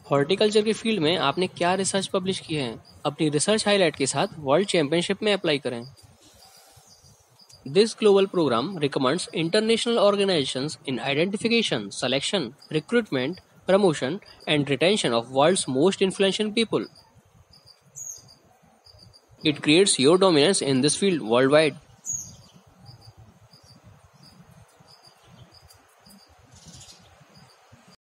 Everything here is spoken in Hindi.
हॉर्टिकल्चर के फील्ड में आपने क्या रिसर्च पब्लिश किए हैं? अपनी रिसर्च हाईलाइट के साथ वर्ल्ड चैंपियनशिप में अप्लाई करें। This global program recommends international organizations in identification, selection, recruitment, promotion, and retention of world's most influential people. It creates your dominance in this field worldwide.